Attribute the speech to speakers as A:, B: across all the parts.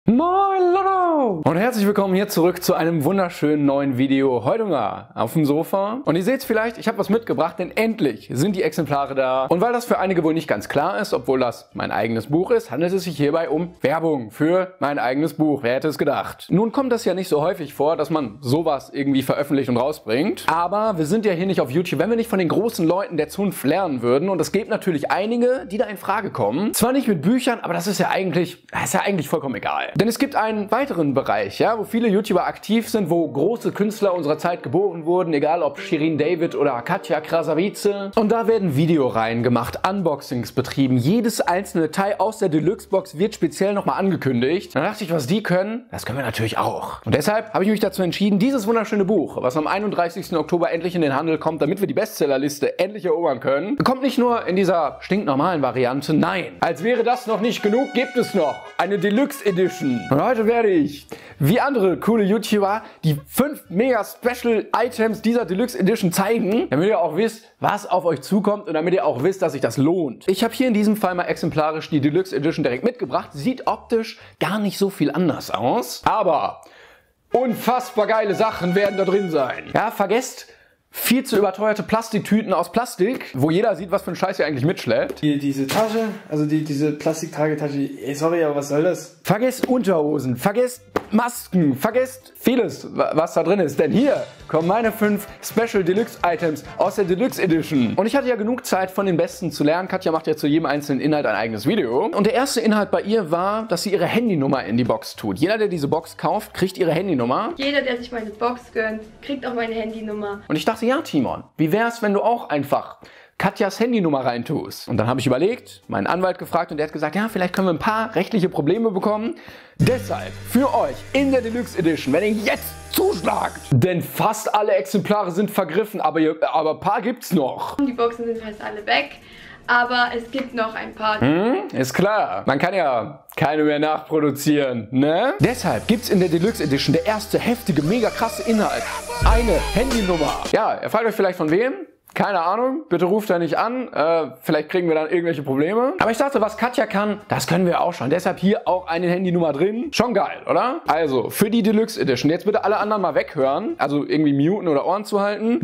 A: Moin Leute! Und herzlich willkommen hier zurück zu einem wunderschönen neuen Video. Heute mal auf dem Sofa. Und ihr seht es vielleicht, ich habe was mitgebracht, denn endlich sind die Exemplare da. Und weil das für einige wohl nicht ganz klar ist, obwohl das mein eigenes Buch ist, handelt es sich hierbei um Werbung für mein eigenes Buch. Wer hätte es gedacht? Nun kommt das ja nicht so häufig vor, dass man sowas irgendwie veröffentlicht und rausbringt. Aber wir sind ja hier nicht auf YouTube, wenn wir nicht von den großen Leuten der Zunft lernen würden. Und es gibt natürlich einige, die da in Frage kommen. Zwar nicht mit Büchern, aber das ist ja eigentlich vollkommen egal. Denn es gibt einen weiteren Bereich, ja, wo viele YouTuber aktiv sind, wo große Künstler unserer Zeit geboren wurden, egal ob Shirin David oder Katja Krasavice. Und da werden Videoreihen gemacht, Unboxings betrieben. Jedes einzelne Teil aus der Deluxe-Box wird speziell nochmal angekündigt. Dann dachte ich, was die können, das können wir natürlich auch. Und deshalb habe ich mich dazu entschieden, dieses wunderschöne Buch, was am 31. Oktober endlich in den Handel kommt, damit wir die Bestsellerliste endlich erobern können, kommt nicht nur in dieser stinknormalen Variante, nein. Als wäre das noch nicht genug, gibt es noch eine Deluxe Edition. Und heute werde ich, wie andere coole YouTuber, die 5 mega Special Items dieser Deluxe Edition zeigen, damit ihr auch wisst, was auf euch zukommt und damit ihr auch wisst, dass sich das lohnt. Ich habe hier in diesem Fall mal exemplarisch die Deluxe Edition direkt mitgebracht. Sieht optisch gar nicht so viel anders aus, aber unfassbar geile Sachen werden da drin sein. Ja, vergesst viel zu überteuerte Plastiktüten aus Plastik, wo jeder sieht, was für ein Scheiß ihr eigentlich mitschleppt.
B: Diese Tasche, also diese Plastiktragetasche, sorry, aber was soll das?
A: Vergesst Unterhosen, vergesst Masken, vergesst vieles, was da drin ist. Denn hier kommen meine 5 Special Deluxe Items aus der Deluxe Edition. Und ich hatte ja genug Zeit, von den Besten zu lernen. Katja macht ja zu jedem einzelnen Inhalt ein eigenes Video. Und der erste Inhalt bei ihr war, dass sie ihre Handynummer in die Box tut. Jeder, der diese Box kauft, kriegt ihre Handynummer.
C: Jeder, der sich meine Box gönnt, kriegt auch meine Handynummer.
A: Und ich dachte, ja Timon, wie wär's, wenn du auch einfach Katjas Handynummer reintust? Und dann habe ich überlegt, meinen Anwalt gefragt und der hat gesagt, ja, vielleicht können wir ein paar rechtliche Probleme bekommen. Deshalb für euch in der Deluxe Edition, wenn ihr jetzt zuschlagt, denn fast alle Exemplare sind vergriffen, aber ein paar gibt's noch.
C: Die Boxen sind fast alle weg, aber es gibt noch ein paar.
A: Ist klar, man kann ja keine mehr nachproduzieren, ne? Deshalb gibt's in der Deluxe Edition der erste heftige, mega krasse Inhalt. Eine Handynummer. Ja, ihr fragt euch vielleicht von wem? Keine Ahnung, bitte ruft da nicht an, vielleicht kriegen wir dann irgendwelche Probleme. Aber ich dachte, was Katja kann, das können wir auch schon. Deshalb hier auch eine Handynummer drin. Schon geil, oder? Also, für die Deluxe Edition, jetzt bitte alle anderen mal weghören, also irgendwie muten oder Ohren zu halten.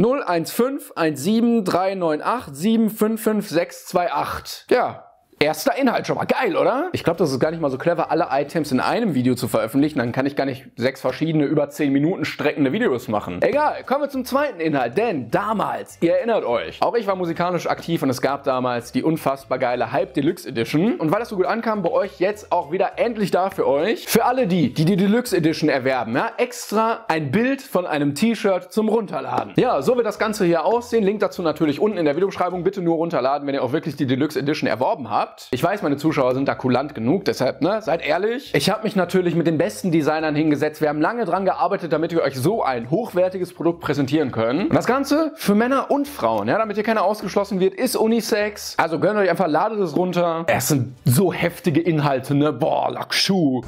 A: 015173987555628. Ja. Erster Inhalt schon mal. Geil, oder? Ich glaube, das ist gar nicht mal so clever, alle Items in einem Video zu veröffentlichen. Dann kann ich gar nicht 6 verschiedene über 10 Minuten streckende Videos machen. Egal, kommen wir zum zweiten Inhalt. Denn damals, ihr erinnert euch, auch ich war musikalisch aktiv und es gab damals die unfassbar geile Hype Deluxe Edition. Und weil das so gut ankam, bei euch jetzt auch wieder endlich da für euch. Für alle die Deluxe Edition erwerben, ja, extra ein Bild von einem T-Shirt zum Runterladen. Ja, so wird das Ganze hier aussehen. Link dazu natürlich unten in der Videobeschreibung. Bitte nur runterladen, wenn ihr auch wirklich die Deluxe Edition erworben habt. Ich weiß, meine Zuschauer sind da kulant genug, deshalb, ne, seid ehrlich. Ich habe mich natürlich mit den besten Designern hingesetzt. Wir haben lange dran gearbeitet, damit wir euch so ein hochwertiges Produkt präsentieren können. Und das Ganze für Männer und Frauen, ja, damit hier keiner ausgeschlossen wird, ist Unisex. Also gönnt euch einfach, ladet es runter. Es sind so heftige Inhalte, ne, boah, Lackschuh.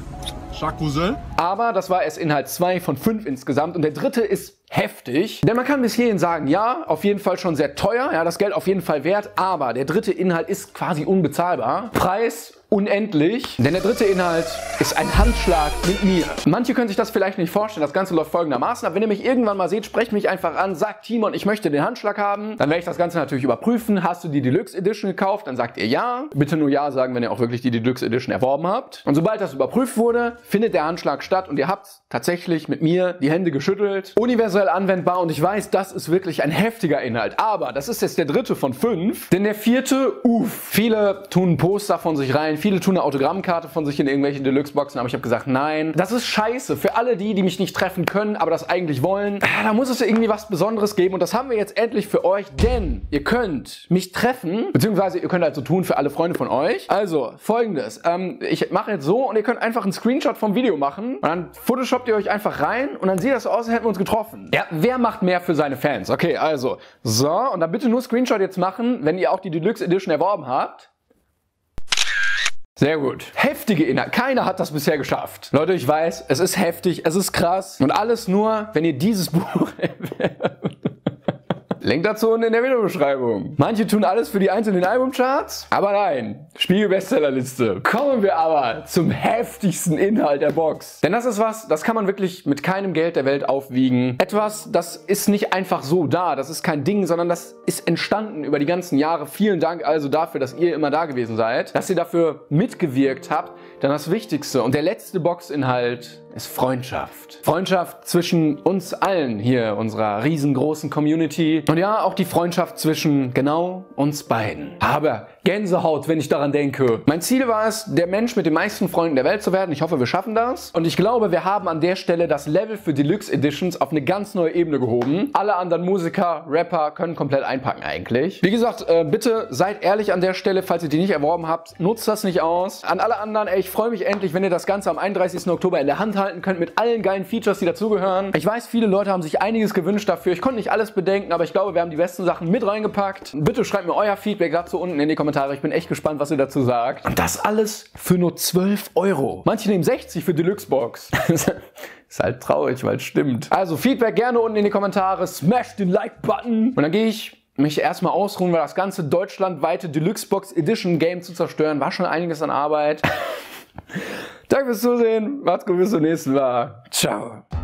A: Aber das war erst Inhalt 2 von 5 insgesamt und der dritte ist heftig. Denn man kann bis hierhin sagen, ja, auf jeden Fall schon sehr teuer, ja, das Geld auf jeden Fall wert, aber der dritte Inhalt ist quasi unbezahlbar. Preis unendlich, denn der dritte Inhalt ist ein Handschlag mit mir. Manche können sich das vielleicht nicht vorstellen, das Ganze läuft folgendermaßen ab. Wenn ihr mich irgendwann mal seht, sprecht mich einfach an, sagt Timon, ich möchte den Handschlag haben. Dann werde ich das Ganze natürlich überprüfen. Hast du die Deluxe Edition gekauft? Dann sagt ihr ja. Bitte nur ja sagen, wenn ihr auch wirklich die Deluxe Edition erworben habt. Und sobald das überprüft wurde, findet der Handschlag statt und ihr habt tatsächlich mit mir die Hände geschüttelt. Universell anwendbar und ich weiß, das ist wirklich ein heftiger Inhalt. Aber das ist jetzt der dritte von 5. Denn der vierte, viele tun ein Poster von sich rein, viele tun eine Autogrammkarte von sich in irgendwelche Deluxe-Boxen, aber ich habe gesagt, nein, das ist scheiße. Für alle die mich nicht treffen können, aber das eigentlich wollen, da muss es irgendwie was Besonderes geben und das haben wir jetzt endlich für euch, denn ihr könnt mich treffen, beziehungsweise ihr könnt halt so tun für alle Freunde von euch. Also, folgendes, ich mache jetzt so und ihr könnt einfach einen Screenshot vom Video machen und dann photoshoppt ihr euch einfach rein und dann sieht das aus, als hätten wir uns getroffen. Ja, wer macht mehr für seine Fans? Okay, also, so, und dann bitte nur Screenshot jetzt machen, wenn ihr auch die Deluxe Edition erworben habt. Sehr gut. Heftige Inhalte. Keiner hat das bisher geschafft. Leute, ich weiß, es ist heftig, es ist krass. Und alles nur, wenn ihr dieses Buch erwerbt. Link dazu unten in der Videobeschreibung. Manche tun alles für die einzelnen Albumcharts, aber nein, Spiegel-Bestsellerliste. Kommen wir aber zum heftigsten Inhalt der Box. Denn das ist was, das kann man wirklich mit keinem Geld der Welt aufwiegen. Etwas, das ist nicht einfach so da, das ist kein Ding, sondern das ist entstanden über die ganzen Jahre. Vielen Dank also dafür, dass ihr immer da gewesen seid, dass ihr dafür mitgewirkt habt. Dann das Wichtigste und der letzte Boxinhalt ist Freundschaft. Freundschaft zwischen uns allen hier, unserer riesengroßen Community. Und ja, auch die Freundschaft zwischen genau uns beiden. Aber Gänsehaut, wenn ich daran denke. Mein Ziel war es, der Mensch mit den meisten Freunden der Welt zu werden. Ich hoffe, wir schaffen das. Und ich glaube, wir haben an der Stelle das Level für Deluxe Editions auf eine ganz neue Ebene gehoben. Alle anderen Musiker, Rapper können komplett einpacken eigentlich. Wie gesagt, bitte seid ehrlich an der Stelle, falls ihr die nicht erworben habt. Nutzt das nicht aus. An alle anderen, ey, ich freue mich endlich, wenn ihr das Ganze am 31. Oktober in der Hand halten könnt mit allen geilen Features, die dazugehören. Ich weiß, viele Leute haben sich einiges gewünscht dafür. Ich konnte nicht alles bedenken, aber ich glaube, wir haben die besten Sachen mit reingepackt. Bitte schreibt mir euer Feedback dazu unten in die Kommentare. Ich bin echt gespannt, was ihr dazu sagt. Und das alles für nur 12 €. Manche nehmen 60 für Deluxe Box. Ist halt traurig, weil es stimmt. Also Feedback gerne unten in die Kommentare. Smash den Like-Button. Und dann gehe ich mich erstmal ausruhen, weil das ganze deutschlandweite Deluxe Box Edition Game zu zerstören war schon einiges an Arbeit. Danke fürs Zusehen. Macht's gut, bis zum nächsten Mal. Ciao.